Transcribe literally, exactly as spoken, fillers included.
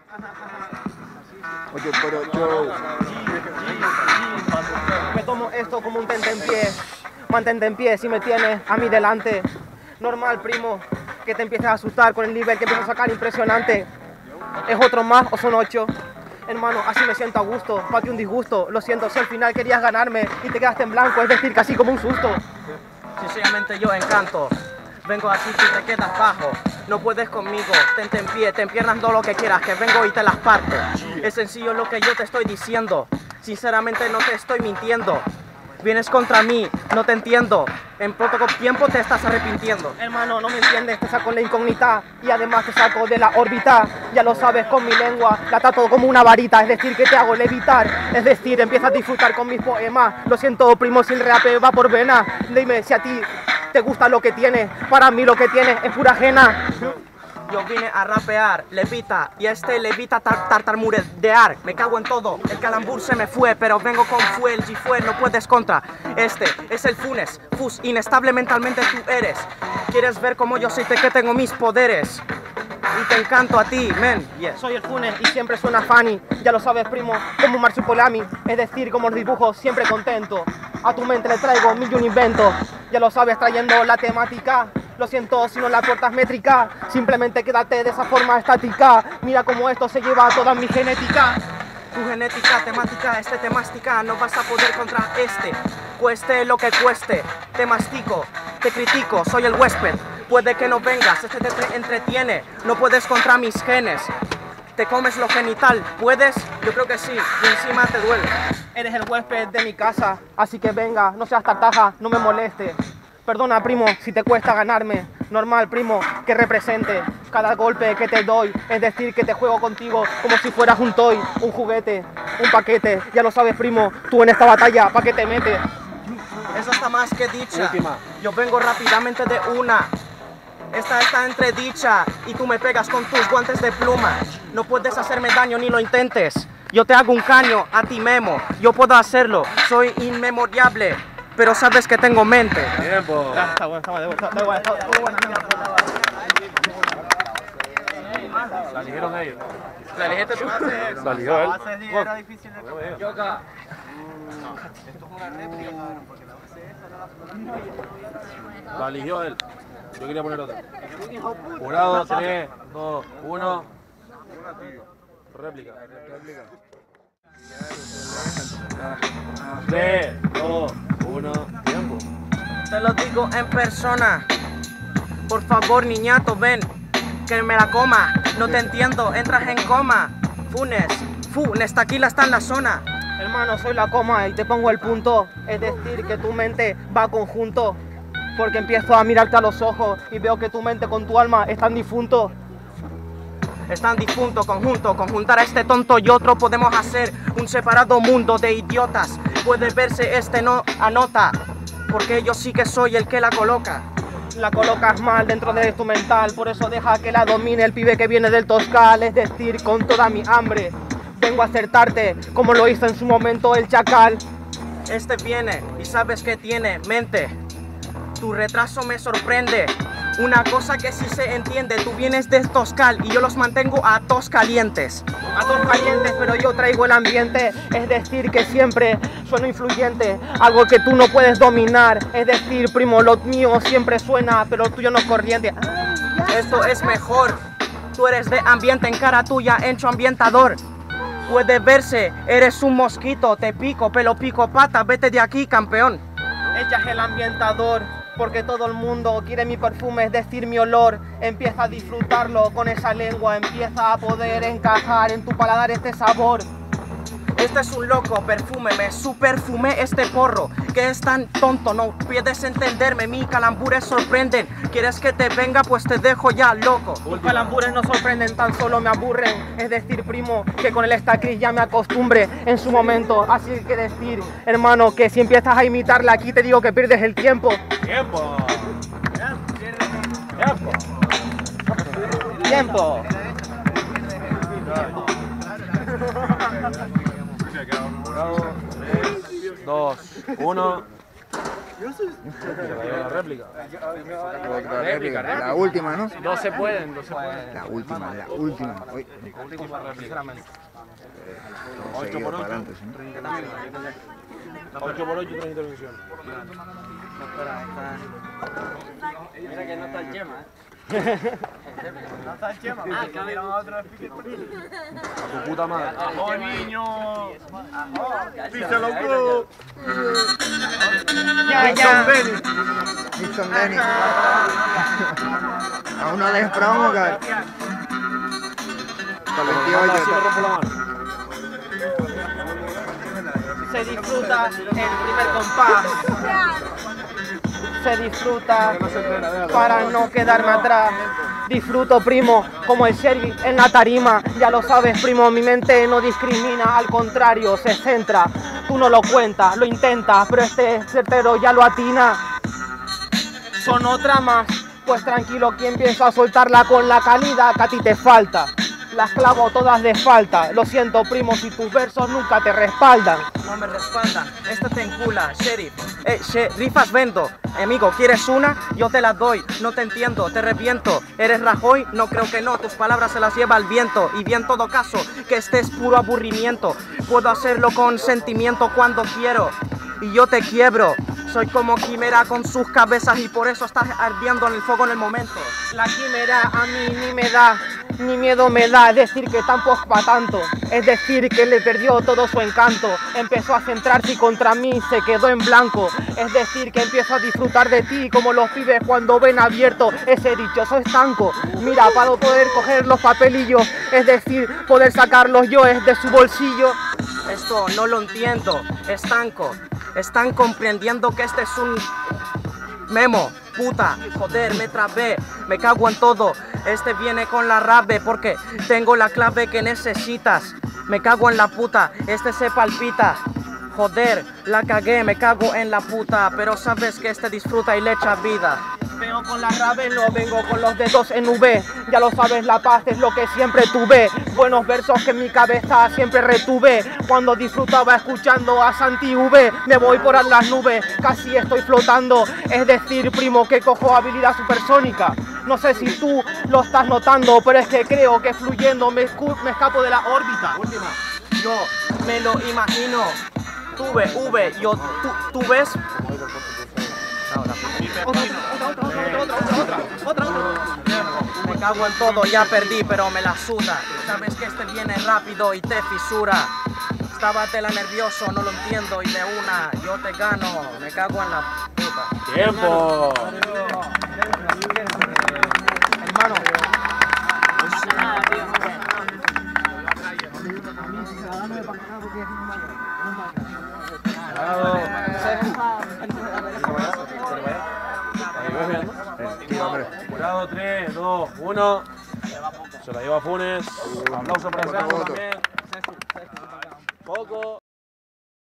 Oye, pero yo... Me tomo esto como un tentempié. Mantente en pie si me tienes a mí delante. Normal, primo, que te empieces a asustar con el nivel que empiezo a sacar impresionante. ¿Es otro más o son ocho? Hermano, así me siento a gusto, pa' que un disgusto. Lo siento, si al final querías ganarme y te quedaste en blanco, es decir, casi como un susto. Sinceramente yo encanto. Vengo aquí y te quedas bajo. No puedes conmigo, tente en pie, te empiernas todo lo que quieras, que vengo y te las parto. Es sencillo lo que yo te estoy diciendo. Sinceramente no te estoy mintiendo. Vienes contra mí, no te entiendo. En poco tiempo te estás arrepintiendo. Hermano, no me entiendes, te saco la incógnita y además te saco de la órbita. Ya lo sabes, con mi lengua la trato como una varita, es decir, que te hago levitar. Es decir, empiezas a disfrutar con mis poemas. Lo siento, primo, si el rap va por vena. Dime si a ti te gusta lo que tienes. Para mí lo que tienes es pura ajena. Yo vine a rapear, levita, y este levita tar tartamudear. Me cago en todo, el calambur se me fue, pero vengo con fuel, si fue, no puedes contra. Este es el Funes, Fus, inestable mentalmente tú eres. ¿Quieres ver cómo yo soy que tengo mis poderes? Y te encanto a ti, men. Yes. Soy el Funes y siempre suena funny. Ya lo sabes, primo, como un marsupilami. Es decir, como los dibujos, siempre contento. A tu mente le traigo mil y un inventos. Ya lo sabes, trayendo la temática. Lo siento si no la aportas métrica. Simplemente quédate de esa forma estática. Mira cómo esto se lleva a toda mi genética. Tu genética, temática, este te mastica. No vas a poder contra este. Cueste lo que cueste. Te mastico, te critico, soy el huésped. Puede que no vengas, este te entretiene. No puedes contra mis genes. ¿Te comes lo genital? ¿Puedes? Yo creo que sí, y encima te duele. Eres el huésped de mi casa, así que venga, no seas tartaja, no me moleste. Perdona, primo, si te cuesta ganarme. Normal, primo, que represente cada golpe que te doy. Es decir, que te juego contigo como si fueras un toy, un juguete, un paquete. Ya lo sabes, primo, tú en esta batalla, ¿pa' qué te metes? Eso está más que dicha. Última. Yo vengo rápidamente de una. Esta está entredicha y tú me pegas con tus guantes de pluma. No puedes hacerme daño ni lo intentes. Yo te hago un caño a ti memo. Yo puedo hacerlo, soy inmemoriable. Pero sabes que tengo mente. Tiempo. Ah, está bueno, está bueno, está bueno, está bueno, está bueno. La eligieron ellos. ¿La elegiste tú? La eligió él. Era difícil de Yo acá. La eligió él. Yo quería poner otra. Jurado, tres, dos, uno. Réplica. Réplica. tres, dos, uno. Tiempo. Te lo digo en persona. Por favor, niñato, ven. Que me la coma. No te entiendo, entras en coma. Funes, Funes, Taquila está en la zona. Hermano, soy la coma y te pongo el punto. Es decir, que tu mente va a conjunto. Porque empiezo a mirarte a los ojos y veo que tu mente con tu alma están difuntos. Están difuntos, conjunto, conjuntar a este tonto y otro podemos hacer un separado mundo de idiotas. Puede verse este no anota, porque yo sí que soy el que la coloca. La colocas mal dentro de tu mental, por eso deja que la domine el pibe que viene del Toscal. Es decir, con toda mi hambre vengo a acertarte como lo hizo en su momento el chacal. Este viene y sabes que tiene mente. Tu retraso me sorprende. Una cosa que sí se entiende, tú vienes de Toscal y yo los mantengo a tos calientes. A todos calientes, pero yo traigo el ambiente. Es decir, que siempre sueno influyente, algo que tú no puedes dominar. Es decir, primo, lo mío siempre suena, pero lo tuyo no es corriente. Esto es mejor. Tú eres de ambiente, en cara tuya, hecho ambientador. Puede verse, eres un mosquito, te pico, pelo pico pata, vete de aquí, campeón. Ella es el ambientador, porque todo el mundo quiere mi perfume, es decir, mi olor. Empieza a disfrutarlo con esa lengua, empieza a poder encajar en tu paladar este sabor. Este es un loco, perfúmeme, su perfume este porro, que es tan tonto, no puedes entenderme, mi calambures sorprenden. ¿Quieres que te venga? Pues te dejo ya loco. Tus calambures no sorprenden, tan solo me aburren. Es decir, primo, que con el estacriz ya me acostumbre en su momento. Así que decir, hermano, que si empiezas a imitarla aquí te digo que pierdes el tiempo. Tiempo. Tiempo. Tiempo. Jurado, tres, dos, uno. Se la lleva la réplica. Otra réplica. La última, ¿no? No se pueden, no se pueden. La última, la última. Uy. Última réplica. Todo seguido para adelante, ¿sí? ocho por ocho, tres intervenciones. Mira que no está el Chema, No está el Chema, ah, que vieron a otro speaker por ti. A tu puta madre. ¡Oh, niño! ¡Písalo, bro! Ya, ya. Nixon Denny. Aún no les promo, cara. veintiocho. Así me rompo la mano. Se disfruta el primer compás. Se disfruta para no quedarme atrás. Disfruto, primo, como el sheriff en la tarima. Ya lo sabes, primo, mi mente no discrimina, al contrario, se centra. Tú no lo cuentas, lo intentas, pero este certero ya lo atina. Son otra más, pues tranquilo, que empiezo a soltarla con la calidad que a ti te falta. Las clavo todas de falta. Lo siento, primo, si tus versos nunca te respaldan. No me respaldan, esta te encula, sheriff. Eh, sheriffas vendo. Amigo, ¿quieres una? Yo te la doy. No te entiendo, te reviento. ¿Eres Rajoy? No creo que no, tus palabras se las lleva el viento. Y bien, en todo caso, que este es puro aburrimiento. Puedo hacerlo con sentimiento cuando quiero. Y yo te quiebro. Soy como Quimera con sus cabezas y por eso estás ardiendo en el fuego en el momento. La quimera a mí ni me da, ni miedo me da, es decir que tampoco es pa' tanto, es decir que le perdió todo su encanto, empezó a centrarse y contra mí se quedó en blanco, es decir que empiezo a disfrutar de ti como los pibes cuando ven abierto ese dichoso estanco. Mira, para poder coger los papelillos, es decir, poder sacar los yoes de su bolsillo. Esto no lo entiendo, estanco. Están comprendiendo que este es un memo, puta, joder, me trabé, me cago en todo. Este viene con la rave porque tengo la clave que necesitas. Me cago en la puta, este se palpita. Joder, la cagué, me cago en la puta, pero sabes que este disfruta y le echa vida. Vengo con la rave, no vengo con los dedos en V. Ya lo sabes, la paz es lo que siempre tuve. Buenos versos que en mi cabeza siempre retuve. Cuando disfrutaba escuchando a Santi V. Me voy por las nubes, casi estoy flotando. Es decir, primo, que cojo habilidad supersónica. No sé si tú lo estás notando, pero es que creo que fluyendo me, me escapo de la órbita. Última. Yo me lo imagino. Tuve, V, yo, tú, tú ves. Otra, otra, otra, otra, otra, otra, otra. Me cago en todo, ya perdí, pero me la suda. Sabes que este viene rápido y te fisura. Estaba tela nervioso, no lo entiendo y de una yo te gano. Me cago en la puta. ¡Tiempo! Hermano. Jurado, tres, dos, uno. Se la lleva Funes. Aplauso para Santo también. Poco.